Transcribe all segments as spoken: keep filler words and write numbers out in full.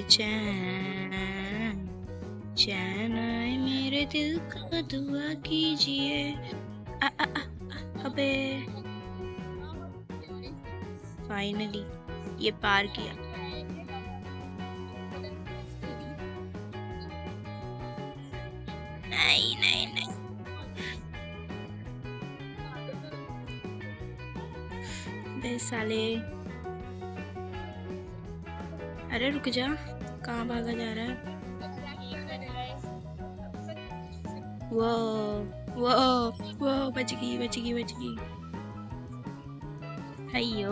चैन चैन आए मेरे दिल का दुआ कीजिए। आ, आ, आ, आ, अबे फाइनली ये पार किया। नहीं नहीं नहीं बे साले, अरे रुक जा, कहाँ भागा जा रहा है? वो वो वो बच गई बच गई बच गई। अयो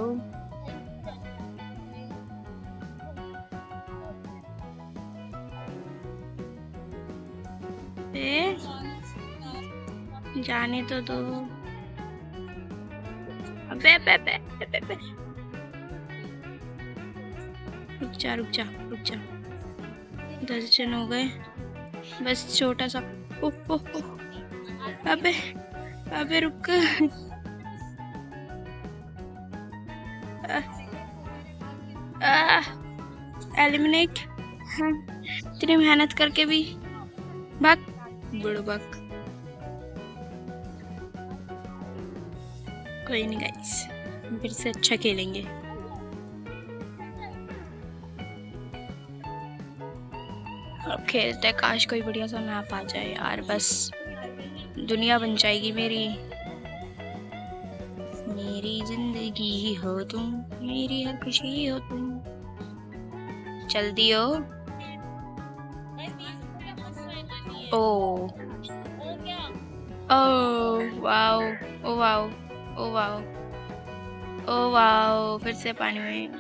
ए जाने तो दो। अबे अबे अबे अबे अबे रुक जा रुक जा रुक जा। दस जन हो गए, बस छोटा सा। ओ, ओ, ओ, अबे अबे रुक। एलिमिनेट। हाँ, इतनी मेहनत करके भी भाग बुड़बक। कोई नहीं गाइस, फिर से अच्छा खेलेंगे। अब खेलते हैं, काश कोई बढ़िया सा मैप आ जाए यार, बस दुनिया बन जाएगी मेरी। मेरी जिंदगी हो तुम, मेरी हर खुशी हो तुम। जल्दी हो। Oh oh wow oh wow oh wow oh wow, फिर से पानी में।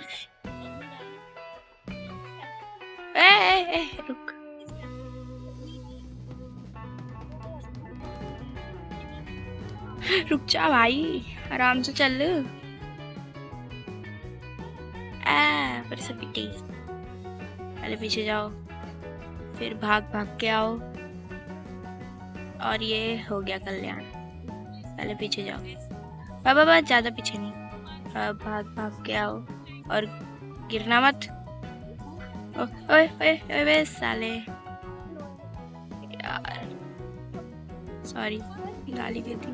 ए, ए, ए, रुक। रुक जा भाई, आराम से चल। आ, फिर से पिटी। पहले पीछे जाओ, फिर भाग भाग के आओ, और ये हो गया कल्याण। पहले पीछे जाओ, बाबा बाबा ज्यादा पीछे नहीं। अब भाग भाग के आओ और गिरना मत। ओए ओए ओए साले यार, सॉरी गाली देती।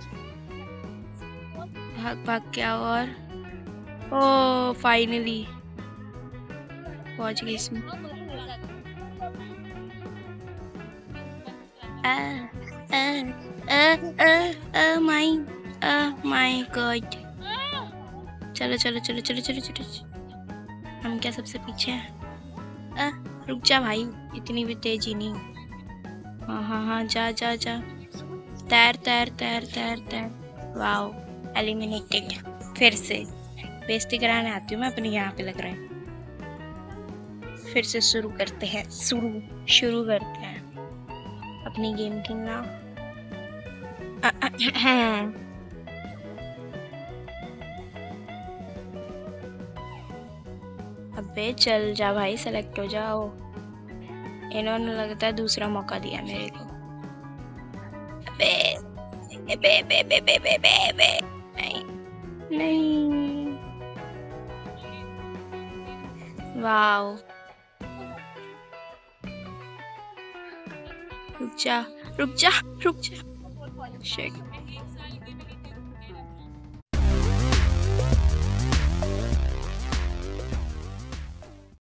भाग भाग के आओ और ओ फाइनली पहुंच गई इसमें। My my god. चलो चलो चलो चलो चलो चलो, हम क्या सबसे पीछे हैं? आ, रुक जा भाई, इतनी भी तेजी नहीं। हाँ हाँ हाँ जा जा जा, तैर तैर तैर तैर तैर। Wow eliminated. फिर से बेइज्जती कराने आती हूँ मैं अपनी, यहाँ पे लग रहा है। फिर से शुरू करते हैं, शुरू शुरू करते हैं अपनी गेम खेलना। अबे चल जा भाई, सेलेक्ट हो जाओ। इन्होंने लगता है दूसरा मौका दिया मेरे को। अबे बे बे बे बे बे बे बे नहीं नहीं। वाओ रुक जा रुक जा रुक जा। शेक